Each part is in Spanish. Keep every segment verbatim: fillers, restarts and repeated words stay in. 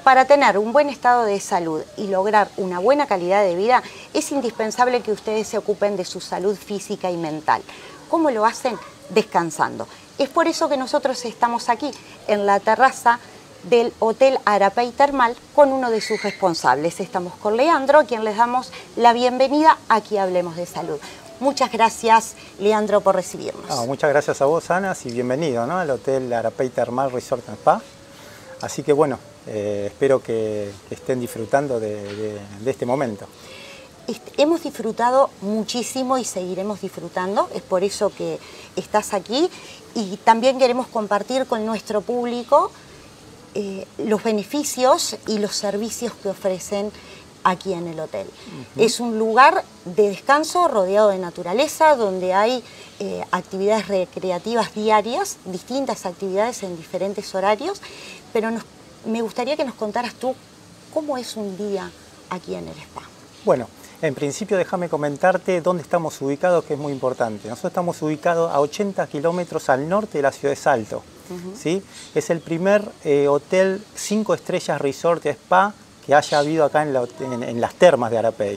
Para tener un buen estado de salud y lograr una buena calidad de vida, es indispensable que ustedes se ocupen de su salud física y mental. ¿Cómo lo hacen? Descansando. Es por eso que nosotros estamos aquí, en la terraza del Hotel Arapey Termal, con uno de sus responsables. Estamos con Leandro, a quien les damos la bienvenida a Aquí Hablemos de Salud. Muchas gracias, Leandro, por recibirnos. No, muchas gracias a vos, Ana, y bienvenido, ¿no?, al Hotel Arapey Termal Resort and Spa. Así que bueno, eh, espero que, que estén disfrutando de, de, de este momento. Hemos disfrutado muchísimo y seguiremos disfrutando, es por eso que estás aquí, y también queremos compartir con nuestro público eh, los beneficios y los servicios que ofrecen aquí en el hotel. Uh-huh. Es un lugar de descanso rodeado de naturaleza, donde hay eh, actividades recreativas diarias, distintas actividades en diferentes horarios, pero nos, me gustaría que nos contaras tú cómo es un día aquí en el spa. Bueno, en principio déjame comentarte dónde estamos ubicados, que es muy importante. Nosotros estamos ubicados a ochenta kilómetros al norte de la ciudad de Salto. Uh-huh. ¿Sí? Es el primer eh, hotel cinco estrellas resort spa que haya habido acá en, la, en, en las termas de Arapey.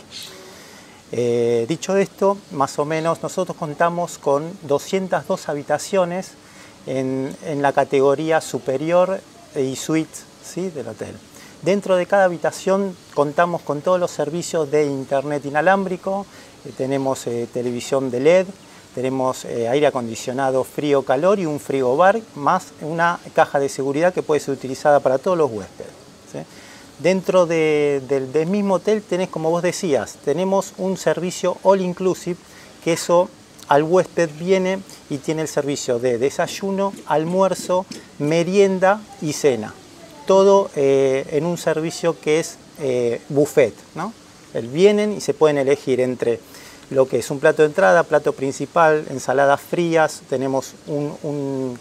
Eh, dicho esto, más o menos nosotros contamos con doscientas dos habitaciones en, en la categoría superior y suite, ¿sí?, del hotel. Dentro de cada habitación contamos con todos los servicios de internet inalámbrico, eh, tenemos eh, televisión de L E D, tenemos eh, aire acondicionado frío-calor y un frigobar, más una caja de seguridad que puede ser utilizada para todos los huéspedes, ¿sí? Dentro de, de, del mismo hotel tenés, como vos decías, tenemos un servicio all inclusive, que eso al huésped viene y tiene el servicio de desayuno, almuerzo, merienda y cena. Todo eh, en un servicio que es eh, buffet, ¿no? El vienen y se pueden elegir entre lo que es un plato de entrada, plato principal, ensaladas frías, tenemos, un, un,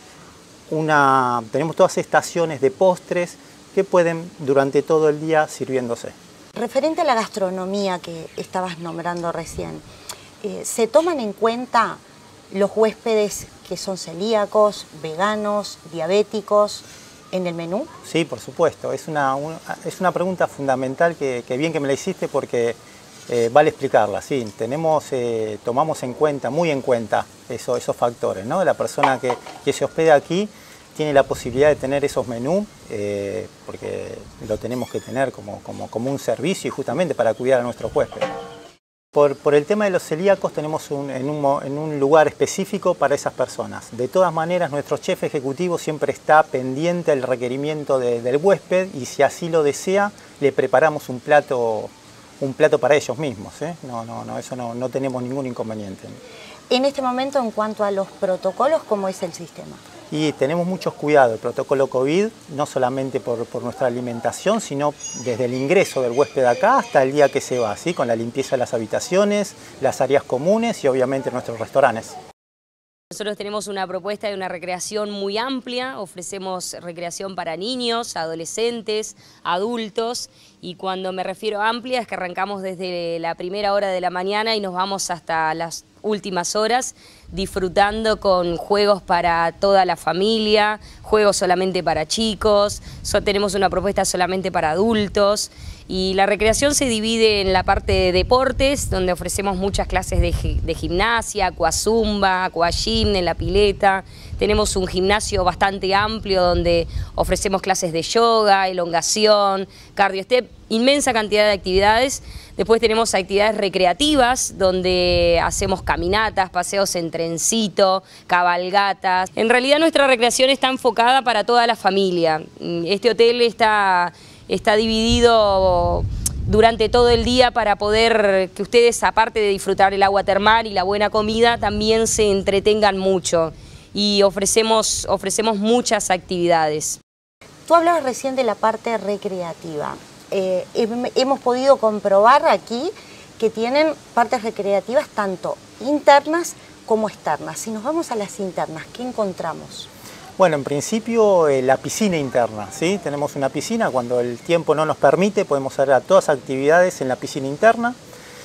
una, tenemos todas estaciones de postres que pueden durante todo el día sirviéndose. Referente a la gastronomía que estabas nombrando recién, eh, ¿se toman en cuenta los huéspedes que son celíacos, veganos, diabéticos en el menú? Sí, por supuesto. Es una, una, es una pregunta fundamental que, que bien que me la hiciste porque eh, vale explicarla. Sí, tenemos, eh, tomamos en cuenta, muy en cuenta eso, esos factores, ¿no? La persona que, que se hospeda aquí tiene la posibilidad de tener esos menús, eh, porque lo tenemos que tener como, como, como un servicio y justamente para cuidar a nuestros huéspedes. Por, por el tema de los celíacos tenemos un, en, un, en un lugar específico para esas personas. De todas maneras, nuestro chef ejecutivo siempre está pendiente del requerimiento de, del huésped y si así lo desea, le preparamos un plato, un plato para ellos mismos, ¿eh? No, no, no, eso no, no tenemos ningún inconveniente. En este momento, en cuanto a los protocolos, ¿cómo es el sistema? Y tenemos muchos cuidados, el protocolo COVID, no solamente por, por nuestra alimentación, sino desde el ingreso del huésped acá hasta el día que se va, ¿sí?, con la limpieza de las habitaciones, las áreas comunes y obviamente nuestros restaurantes. Nosotros tenemos una propuesta de una recreación muy amplia, ofrecemos recreación para niños, adolescentes, adultos, y cuando me refiero a amplia es que arrancamos desde la primera hora de la mañana y nos vamos hasta las últimas horas disfrutando con juegos para toda la familia, juegos solamente para chicos, so, tenemos una propuesta solamente para adultos. Y la recreación se divide en la parte de deportes, donde ofrecemos muchas clases de, de gimnasia, aquazumba, aquagym en la pileta. Tenemos un gimnasio bastante amplio donde ofrecemos clases de yoga, elongación, cardio step, inmensa cantidad de actividades. Después tenemos actividades recreativas donde hacemos caminatas, paseos en trencito, cabalgatas. En realidad nuestra recreación está enfocada para toda la familia. Este hotel está... Está dividido durante todo el día para poder que ustedes, aparte de disfrutar el agua termal y la buena comida, también se entretengan mucho y ofrecemos, ofrecemos muchas actividades. Tú hablabas recién de la parte recreativa. Eh, hemos podido comprobar aquí que tienen partes recreativas tanto internas como externas. Si nos vamos a las internas, ¿qué encontramos? Bueno, en principio eh, la piscina interna, ¿sí? Tenemos una piscina, cuando el tiempo no nos permite podemos hacer todas las actividades en la piscina interna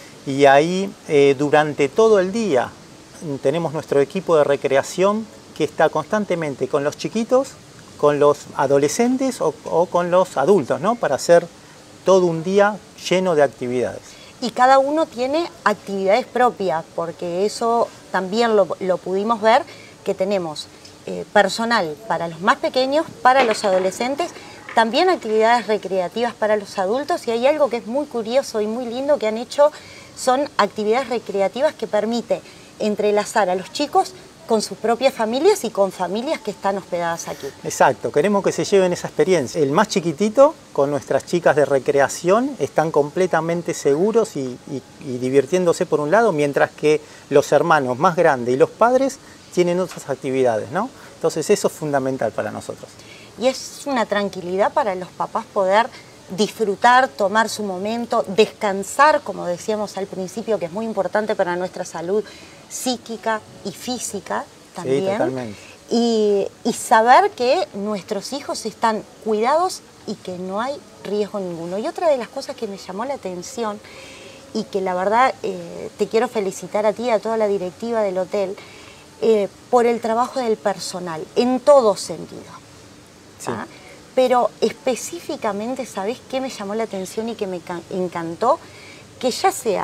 y ahí eh, durante todo el día tenemos nuestro equipo de recreación que está constantemente con los chiquitos con los adolescentes o, o con los adultos, ¿no? Para hacer todo un día lleno de actividades. Y cada uno tiene actividades propias, porque eso también lo, lo pudimos ver, que tenemos eh, personal para los más pequeños, para los adolescentes, también actividades recreativas para los adultos, y hay algo que es muy curioso y muy lindo que han hecho, son actividades recreativas que permite entrelazar a los chicos con sus propias familias y con familias que están hospedadas aquí. Exacto, queremos que se lleven esa experiencia. El más chiquitito, con nuestras chicas de recreación, están completamente seguros y, y, y divirtiéndose por un lado, mientras que los hermanos más grandes y los padres tienen otras actividades, ¿no? Entonces eso es fundamental para nosotros. Y es una tranquilidad para los papás poder disfrutar, tomar su momento, descansar, como decíamos al principio, que es muy importante para nuestra salud psíquica y física también. Sí, totalmente. Y, y saber que nuestros hijos están cuidados y que no hay riesgo ninguno. Y otra de las cosas que me llamó la atención y que la verdad eh, te quiero felicitar a ti y a toda la directiva del hotel eh, por el trabajo del personal, en todo sentido. Sí. ¿Ah? Pero específicamente, ¿sabés qué me llamó la atención y que me encantó? Que ya sea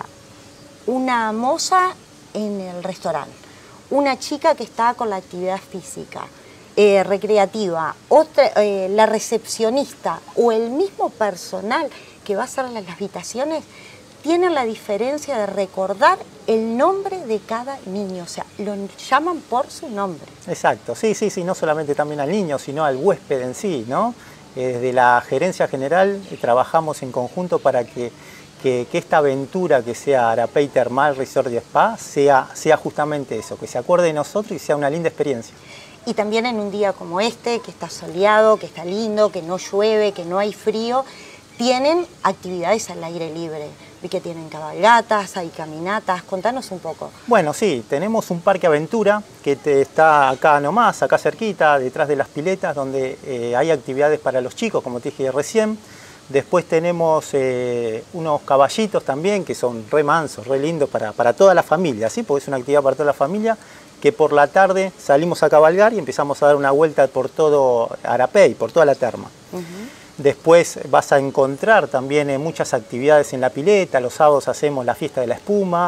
una moza en el restaurante, una chica que está con la actividad física, eh, recreativa, otra, eh, la recepcionista o el mismo personal que va a hacer las habitaciones, tienen la diferencia de recordar el nombre de cada niño, o sea, lo llaman por su nombre. Exacto, sí, sí, sí, no solamente también al niño, sino al huésped en sí, ¿no? Eh, desde la gerencia general eh, trabajamos en conjunto para que, que, que esta aventura que sea Arapey Termal Resort y Spa sea, sea justamente eso, que se acuerde de nosotros y sea una linda experiencia. Y también en un día como este, que está soleado, que está lindo, que no llueve, que no hay frío, tienen actividades al aire libre. Vi que tienen cabalgatas, hay caminatas, contanos un poco. Bueno, sí, tenemos un parque aventura que te está acá nomás, acá cerquita, detrás de las piletas, donde eh, hay actividades para los chicos, como te dije recién. Después tenemos eh, unos caballitos también, que son re mansos, re lindos para, para toda la familia, ¿sí? Porque es una actividad para toda la familia, que por la tarde salimos a cabalgar y empezamos a dar una vuelta por todo Arapey, por toda la terma. Uh-huh. Después vas a encontrar también eh, muchas actividades en la pileta. Los sábados hacemos la fiesta de la espuma,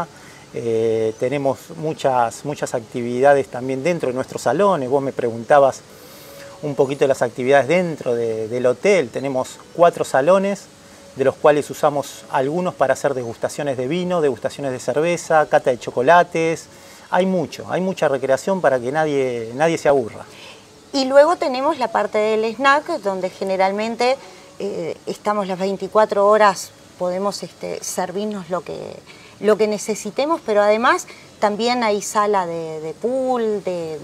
eh, tenemos muchas, muchas actividades también dentro de nuestros salones. Vos me preguntabas un poquito de las actividades dentro de, del hotel. Tenemos cuatro salones, de los cuales usamos algunos para hacer degustaciones de vino, degustaciones de cerveza, cata de chocolates. Hay mucho, hay mucha recreación para que nadie, nadie se aburra. Y luego tenemos la parte del snack, donde generalmente eh, estamos las veinticuatro horas, podemos este, servirnos lo que, lo que necesitemos, pero además también hay sala de, de pool, de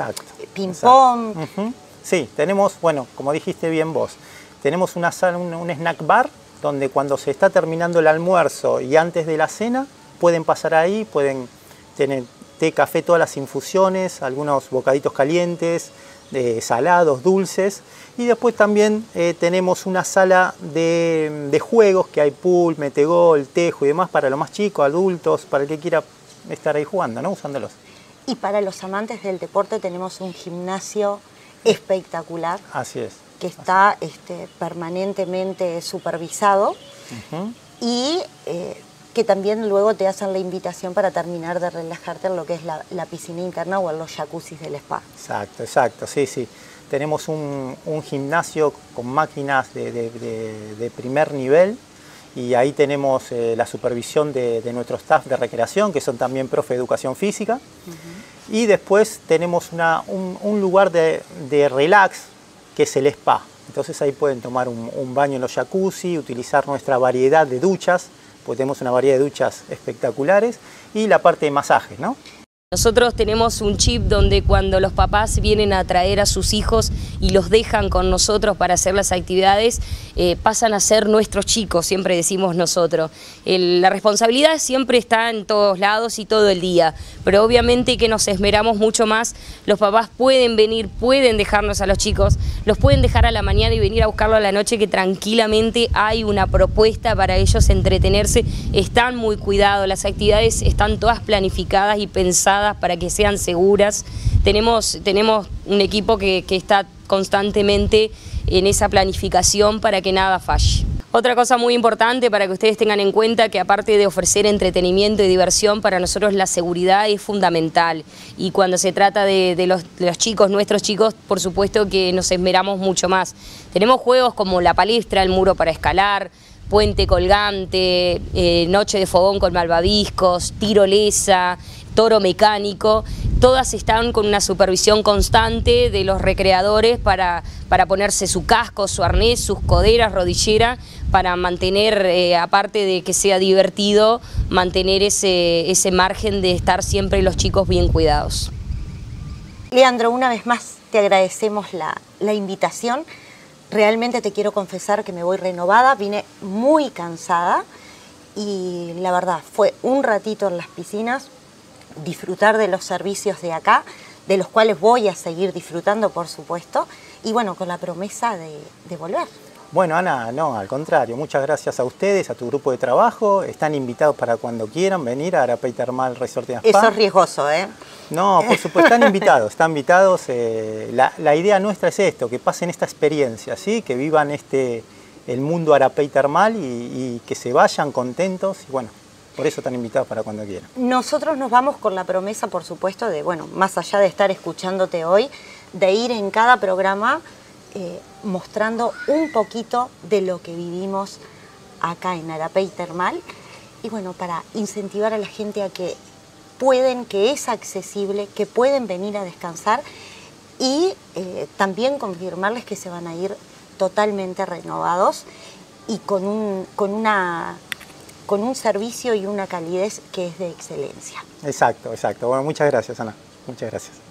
ping-pong. Uh-huh. Sí, tenemos, bueno, como dijiste bien vos, tenemos una sala, un, un snack bar, donde cuando se está terminando el almuerzo y antes de la cena, pueden pasar ahí, pueden tener té, café, todas las infusiones, algunos bocaditos calientes, de salados, dulces, y después también eh, tenemos una sala de, de juegos, que hay pool, metegol, tejo y demás para los más chicos, adultos, para el que quiera estar ahí jugando, ¿no? Usándolos. Y para los amantes del deporte tenemos un gimnasio espectacular. Así es. Que está este, permanentemente supervisado. Uh-huh. Y eh, que también luego te hacen la invitación para terminar de relajarte en lo que es la, la piscina interna o en los jacuzzis del spa. Exacto, exacto, sí, sí. Tenemos un, un gimnasio con máquinas de, de, de, de primer nivel, y ahí tenemos eh, la supervisión de, de nuestro staff de recreación, que son también profe de educación física. Uh-huh. Y después tenemos una, un, un lugar de, de relax, que es el spa. Entonces ahí pueden tomar un, un baño en los jacuzzi, utilizar nuestra variedad de duchas, porque tenemos una variedad de duchas espectaculares, y la parte de masajes, ¿no? Nosotros tenemos un chip donde cuando los papás vienen a traer a sus hijos y los dejan con nosotros para hacer las actividades, eh, pasan a ser nuestros chicos, siempre decimos nosotros. El, la responsabilidad siempre está en todos lados y todo el día, pero obviamente que nos esmeramos mucho más. Los papás pueden venir, pueden dejarnos a los chicos, los pueden dejar a la mañana y venir a buscarlo a la noche, que tranquilamente hay una propuesta para ellos entretenerse. Están muy cuidados, las actividades están todas planificadas y pensadas para que sean seguras. Tenemos, tenemos un equipo que, que está constantemente en esa planificación para que nada falle. Otra cosa muy importante para que ustedes tengan en cuenta que aparte de ofrecer entretenimiento y diversión, para nosotros la seguridad es fundamental. Y cuando se trata de, de, los, de los chicos, nuestros chicos, por supuesto que nos esmeramos mucho más. Tenemos juegos como la palestra, el muro para escalar, puente colgante, eh, noche de fogón con malvaviscos, tirolesa, toro mecánico. Todas están con una supervisión constante de los recreadores para, para ponerse su casco, su arnés, sus coderas, rodillera, para mantener, eh, aparte de que sea divertido, mantener ese, ese margen de estar siempre los chicos bien cuidados. Leandro, una vez más te agradecemos la, la invitación. Realmente te quiero confesar que me voy renovada, vine muy cansada y la verdad fue un ratito en las piscinas, disfrutar de los servicios de acá, de los cuales voy a seguir disfrutando, por supuesto, y bueno, con la promesa de, de volver. Bueno, Ana, no, al contrario, muchas gracias a ustedes, a tu grupo de trabajo, están invitados para cuando quieran venir a Arapey Termal Resort and Spa. Eso es riesgoso, ¿eh? No, por supuesto, están invitados, están invitados. Eh, la, la idea nuestra es esto, que pasen esta experiencia, ¿sí? Que vivan este, el mundo Arapey Termal y, y que se vayan contentos y bueno, por eso están invitados para cuando quieran. Nosotros nos vamos con la promesa, por supuesto, de, bueno, más allá de estar escuchándote hoy, de ir en cada programa eh, mostrando un poquito de lo que vivimos acá en Arapey Termal y bueno, para incentivar a la gente a que pueden, que es accesible, que pueden venir a descansar y eh, también confirmarles que se van a ir totalmente renovados y con un, con una... con un servicio y una calidez que es de excelencia. Exacto, exacto. Bueno, muchas gracias, Ana. Muchas gracias.